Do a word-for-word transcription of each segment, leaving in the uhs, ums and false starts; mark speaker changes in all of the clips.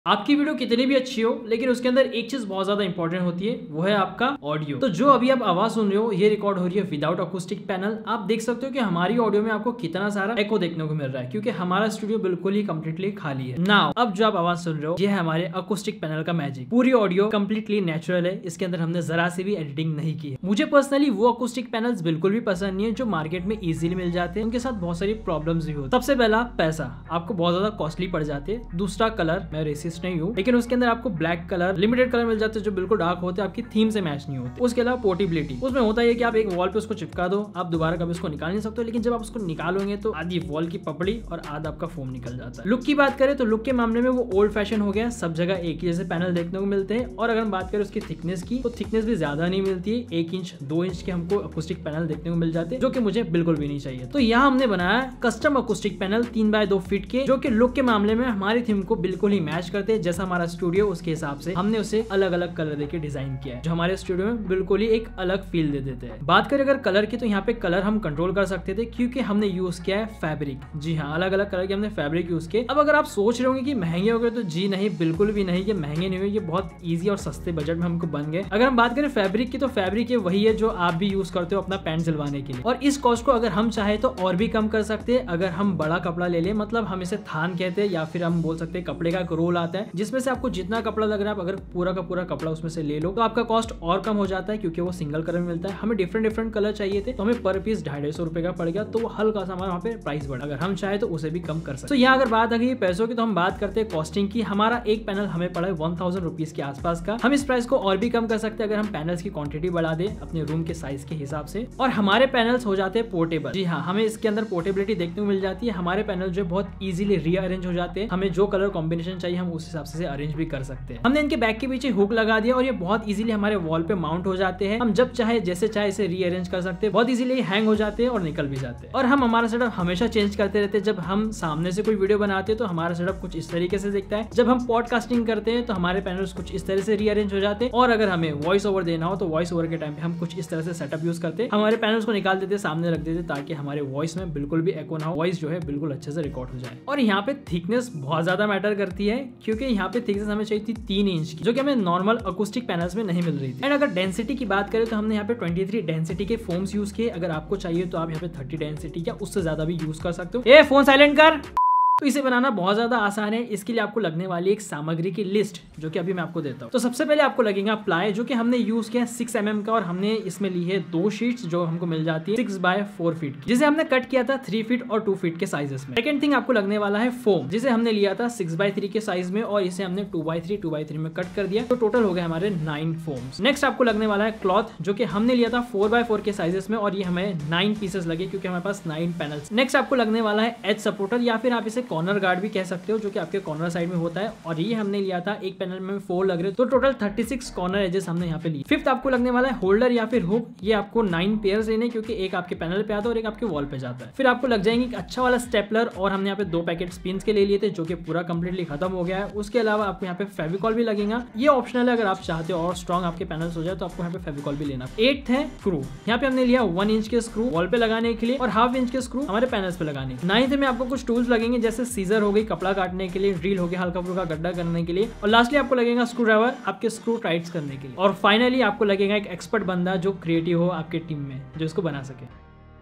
Speaker 1: आपकी वीडियो कितनी भी अच्छी हो लेकिन उसके अंदर एक चीज बहुत ज्यादा इंपॉर्टेंट होती है, वो है आपका ऑडियो। तो जो अभी आप आवाज सुन रहे हो ये रिकॉर्ड हो रही है विदाउट अकूस्टिक पैनल। आप देख सकते हो कि हमारी ऑडियो में आपको कितना सारा एको देखने को मिल रहा है क्योंकि हमारा स्टूडियो बिल्कुल ही कम्प्लीटली खाली है। नाउ अब जो आप आवाज सुन रहे हो ये है हमारे अकूस्टिक पैनल का मैजिक। पूरी ऑडियो कम्प्लीटली नेचुरल है, इसके अंदर हमने जरा से भी एडिटिंग नहीं की है। मुझे पर्सनली वो अकूस्टिक पैनल्स बिल्कुल भी पसंद नहीं है जो मार्केट में इजीली मिल जाते हैं, उनके साथ बहुत सारी प्रॉब्लम्स भी होती है। सबसे पहला पैसा, आपको बहुत ज्यादा कॉस्टली पड़ जाते हैं। दूसरा कलर, मैं रेसिस्ट नहीं हूँ लेकिन के अंदर आपको ब्लैक कलर, लिमिटेड कलर मिल जाते हैं जो बिल्कुल डार्क होते हैं, आपकी थीम से मैच नहीं होते। उसके अलावा पोर्टेबिलिटी, उसमें होता है कि आप एक वॉल पे उसको चिपका दो, आप दोबारा कभी उसको निकाल नहीं सकते, लेकिन जब आप उसको निकालोगे तो आधी वॉल की पपड़ी और आधा आपका फोम निकल जाता है। लुक की बात करें तो लुक के मामले में वो ओल्ड फैशन हो गया, सब जगह एक ही जैसे पैनल देखने को मिलते हैं। और अगर हम बात करें उसकी थिकनेस की तो थिकनेस भी ज्यादा नहीं मिलती है, एक इंच दो इंच के हमको अकूस्टिक पैनल देखने को मिल जाते हैं जो कि मुझे बिल्कुल भी नहीं चाहिए। तो यहाँ हमने बनाया कस्टम अकूस्टिक पैनल तीन बाय दो फीट के, जो कि लुक के मामले में हमारी थीम को बिल्कुल ही मैच करते हैं। जैसा हमारा स्टूडियो उसके हिसाब से हमने उसे अलग अलग कलर देके डिजाइन किया है जो हमारे स्टूडियो में बिल्कुल ही एक अलग फील दे देते हैं। बात करें अगर कलर की तो यहाँ पे कलर हम कंट्रोल कर सकते थे क्योंकि हमने यूज किया है फैब्रिक। जी हाँ, अलग अलग कलर के हमने फैब्रिक यूज किए। अब अगर आप सोच रहे होंगे कि महंगे हो गए, तो जी नहीं, बिल्कुल भी नहीं, ये महंगे नहीं हुए, ये बहुत ईजी और सस्ते बजट में हमको बन गए। अगर हम बात करें फैब्रिक की तो फैब्रिक ये वही है जो आप भी यूज करते हो अपना पैंट सिलवाने के लिए, और इस कॉस्ट को अगर हम चाहे तो और भी कम कर सकते हैं। अगर हम बड़ा कपड़ा ले लें, मतलब हम इसे थान कहते हैं या फिर हम बोल सकते हैं कपड़े का एक रोल आता है जिसमें से आपको जितना कपड़ा लग रहा है, अगर पूरा का पूरा कपड़ा उसमें से ले लो तो आपका कॉस्ट और कम हो जाता है क्योंकि वो सिंगल कलर में मिलता है। हमें डिफरेंट डिफरेंट कलर चाहिए थे तो हमें पर पीस ढाई सौ रुपए का पड़ गया, तो वो हल्का सा हमारा वहाँ पे प्राइस बढ़ा। अगर हम चाहे तो उसे भी कम कर सकते। तो यहाँ अगर बात आ गई पैसों की तो हम बात करते हैं कॉस्टिंग की। हमारा एक पैनल हमें पड़ा है वन थाउजेंड रुपीज के आसपास का। हम इस प्राइस को और भी कम कर सकते हैं अगर हम पैनल्स की क्वांटिटी बढ़ा दे अपने रूम के साइज के हिसाब से, और हमारे पैनल्स हो जाते हैं पोर्टेबल। जी हाँ, हमें इसके अंदर पोर्टेबिलिटी देखने को मिल जाती है। हमारे पैनल जो बहुत इजीली रीअरेंज हो जाते हैं, हमें जो कलर कॉम्बिनेशन चाहिए हम उस हिसाब से अरेंज भी कर सकते हैं। हमने इनके बैक के पीछे हुक लगा दिया और ये बहुत इजीली हमारे वॉल पे माउंट हो जाते हैं। हम जब चाहे जैसे चाहे इसे रीअरेंज कर सकते हैं, बहुत इजीली हैंग हो जाते हैं और निकल भी जाते हैं। और हम हमारा सेटअप हमेशा चेंज करते रहते हैं। जब हम सामने से कोई वीडियो बनाते हैं तो हमारा सेटअप कुछ इस तरीके से दिखता है, जब हम पॉडकास्टिंग करते हैं तो हमारे पैनल्स कुछ इस तरह से रीअरेंज हो जाते हैं, और अगर हमें वॉइस ओवर देना हो तो वॉइस ओवर के टाइम पे हम कुछ इस तरह से सेटअप यूज करते हैं। हमारे पैनल्स को निकाल देते, सामने रख देते ताकि हमारे वॉइस में बिल्कुल भी एको ना हो, वॉइस जो है बिल्कुल अच्छे से रिकॉर्ड हो जाए। और यहाँ पे थिकनेस बहुत ज्यादा मैटर करती है क्योंकि यहाँ पे थिकनेस हमें चाहिए थी तीन इंच की, जो कि हमें नॉर्मल अकूस्टिक पैनल्स में नहीं मिल रही थी। एंड अगर डेंसिटी की बात करें तो हमने यहाँ पे तेईस डेंसिटी के फोम्स यूज किए। अगर आपको चाहिए तो आप यहाँ पे तीस डेंसिटी या उससे ज्यादा भी यूज कर सकते हो। ए फोन साइलेंट कर। तो इसे बनाना बहुत ज्यादा आसान है। इसके लिए आपको लगने वाली एक सामग्री की लिस्ट जो कि अभी मैं आपको देता हूँ। तो सबसे पहले आपको लगेगा प्लाई, जो कि हमने यूज किया सिक्स एम एम का, और हमने इसमें ली है दो शीट्स जो हमको मिल जाती है सिक्स बाय फोर फीट की, जिसे हमने कट किया था थ्री फीट और टू फीट के साइजेस में। सेकंड थिंग आपको लगने वाला है फोम, जिसे हमने लिया था सिक्स बाय थ्री के साइज में और इसे हमने two by three two by three में कट कर दिया, तो टोटल हो गए हमारे नाइन फोम्स। नेक्स्ट आपको लगने वाला है क्लॉथ, जो कि हमने लिया था फोर बाय फोर के साइजेस में, और ये हमें नाइन पीसेस लगे क्योंकि हमारे पास नाइन पैनल्स। नेक्स्ट आपको लगने वाला है एज सपोर्टर, या फिर आप इसे कॉर्नर गार्ड भी कह सकते हो, जो कि आपके कॉर्नर साइड में होता है, और ये हमने लिया था एक पैनल में फोर लग रहे, तो total thirty six corner edges हमने यहाँ पे लिए। फिफ्थ आपको लगने वाला है होल्डर या फिर हुक, ये आपको नाइन पेयर्स लेने क्योंकि एक आपके पैनल पे आता है और एक आपके वॉल पे जाता है। फिर आपको लग जाएंगे एक अच्छा वाला स्टेपलर, और हमने यहाँ पे दो पैकेट स्पिन्स के ले लिए थे जो कि पूरा कंप्लीटली खत्म हो गया है। उसके अलावा आपको यहाँ पे फेविकॉल भी लगेगा, ये ऑप्शनल है, अगर आप चाहते हो और स्ट्रॉन्ग आपके पैनल्स हो जाए तो आपको यहाँ पे फेविकॉल भी लेना। एट है स्क्रू, यहाँ पे हमने लिया वन इंच के स्क्रू वॉल पे लगाने के लिए और हाफ इंच के स्क्रू हमारे पैनल्स पे लगाने के लिए। नाइन्थ में आपको कुछ टूल्स लगेंगे जैसे सीजर हो गई कपड़ा काटने के लिए, ड्रिल हो गया हल्का फुल्का गड्ढा करने के लिए, और लास्टली आपको लगेगा स्क्रू ड्राइवर आपके स्क्रू टाइट्स करने के लिए, और फाइनली आपको लगेगा एक एक्सपर्ट बंदा जो क्रिएटिव हो आपके टीम में जो इसको बना सके।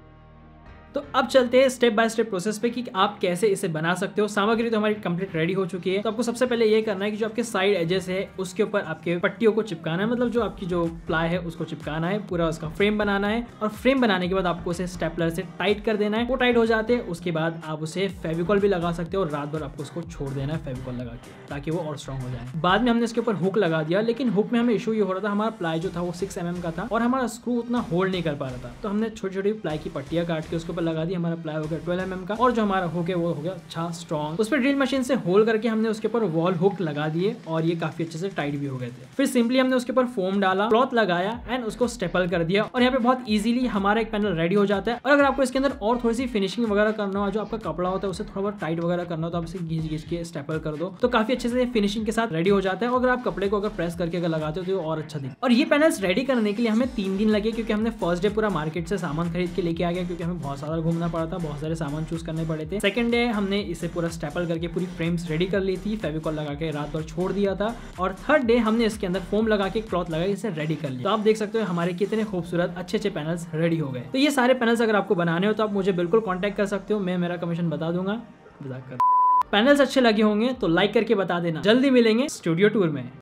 Speaker 1: तो अब चलते हैं स्टेप बाय स्टेप प्रोसेस पे कि आप कैसे इसे बना सकते हो। सामग्री तो हमारी कंप्लीट रेडी हो चुकी है। तो आपको सबसे पहले ये करना है कि जो आपके साइड एजेस है उसके ऊपर आपके पट्टियों को चिपकाना है, मतलब जो आपकी जो प्लाई है उसको चिपकाना है, पूरा उसका फ्रेम बनाना है, और फ्रेम बनाने के बाद आपको उसे स्टेपलर से टाइट कर देना है। वो टाइट हो जाते हैं, उसके बाद आप उसे फेविकॉल भी लगा सकते हो और रात भर आपको उसको छोड़ देना है फेविकॉल लगा के, ताकि वो और स्ट्रॉन्ग हो जाए। बाद में हमने इसके ऊपर हुक लगा दिया, लेकिन हुक में हमें इशू ये हो रहा था, हमारा प्लाई जो था वो सिक्स एम एम का था और हमारा स्क्रू उतना होल्ड नहीं कर पा रहा था, तो हमने छोटी छोटी प्लाई की पट्टियां काट के उसके ऊपर लगा दी। हमारा प्लाई हो गया ट्वेल्व एम एम का, और जो हमारा हुक है वो हो गया अच्छा स्ट्रॉन्ग। उस पर ड्रिल मशीन से होल करके हमने उसके ऊपर वॉल हुक लगा दिए और ये काफी अच्छे से टाइट भी हो गए थे। फिर सिंपली हमने उसके ऊपर फोम डाला, क्लॉथ लगाया एंड उसको स्टेपल कर दिया, और यहाँ पे बहुत इजीली हमारा एक पैनल रेडी हो जाता है। और अगर आपको इसके अंदर और थोड़ी सी फिनिशिंग वगैरह करना हो, जो आपका कपड़ा होता है उसे थोड़ा बहुत टाइट वगैरह करना हो, तो आप इसे घिस घिस के स्टेपल कर दो, तो काफी अच्छे से फिनिशिंग के साथ रेडी हो जाता है। और अगर आप कपड़े को अगर प्रेस करके अगर लगाते हो तो और अच्छा दिखता है। और ये पैनल्स रेडी करने के लिए हमें तीन दिन लगे क्योंकि हमने फर्स्ट डे पूरा मार्केट से सामान खरीद के लेके आ गया, क्योंकि हमें बहुत ज्यादा घूमना पड़ा था, बहुत सारे सामान चूज करने पड़े थे। सेकंड डे हमने इसे पूरा स्टेपल करके पूरी फ्रेम्स रेडी कर ली थी, फेविकॉल लगा के रात भर छोड़ दिया था। और थर्ड डे हमने इसके अंदर फोम लगा के क्लॉथ लगा इसे रेडी कर लिया। तो आप देख सकते हो हमारे कितने खूबसूरत अच्छे अच्छे पैनल्स रेडी हो गए। तो ये सारे पैनल्स अगर आपको बनाने हो तो आप मुझे बिल्कुल कॉन्टेक्ट कर सकते हो, मैं मेरा कमीशन बता दूंगा। पैनल्स अच्छे लगे होंगे तो लाइक करके बता देना। जल्दी मिलेंगे स्टूडियो टूर में।